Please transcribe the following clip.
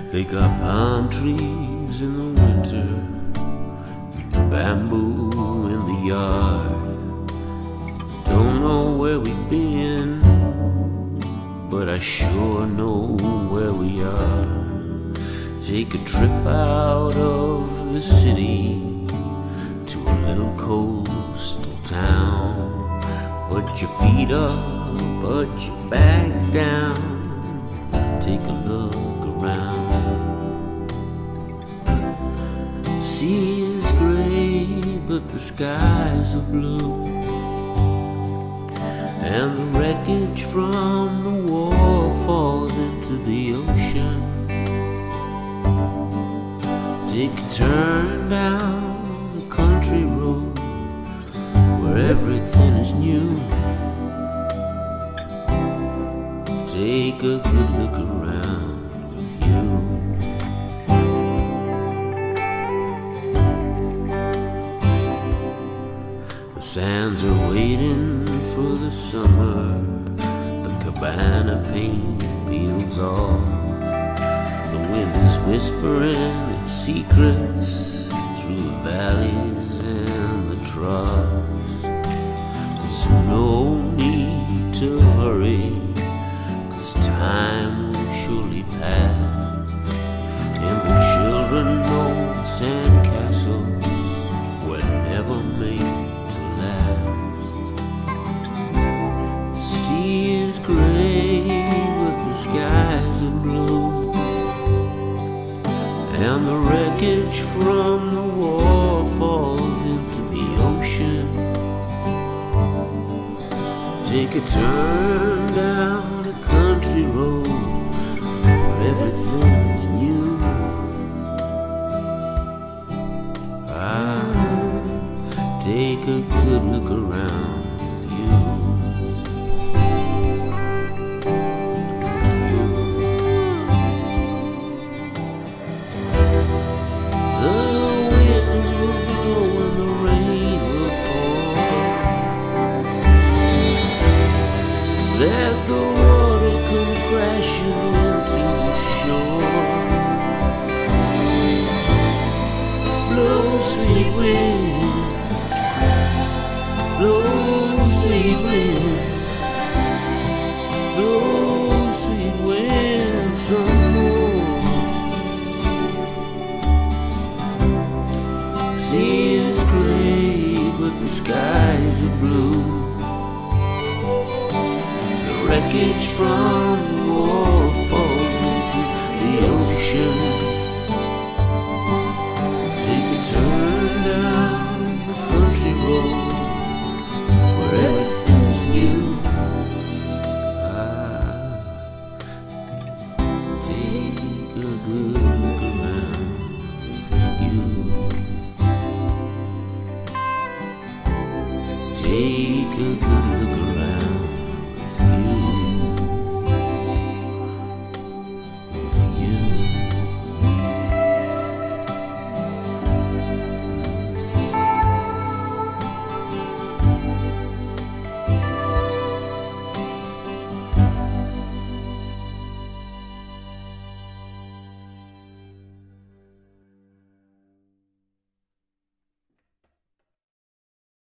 They got palm trees in the winter, bamboo in the yard. Don't know where we've been, but I sure know where we are. Take a trip out of the city to a little coastal town. Put your feet up, put your bags down, take a look around. Sea is gray, but the skies are blue, and the wreckage from the war falls into the ocean. Take a turn down the country road where everything is new. Take a good look around with you. The sands are waiting for the summer. The cabana paint peels off. The wind is whispering its secrets through the valleys and the troughs. There's no need to hurry, 'cause time will surely pass, and the children know sandcastles were never made to last. The sea is gray, but the skies are blue, and the wreckage from the war falls into the ocean. Take a turn down a country road where everything is new. Take a good look around with you. The winds will blow and the rain will pour. Let the water come crashing into the shore. Blow, sweet wind, blow, sweet wind, blow, sweet wind, some more. Sea is gray, but the skies are blue. The wreckage from the war falls into the ocean. Take a turn down the country road where everything is new. Take a good look around with you. Take a good look around.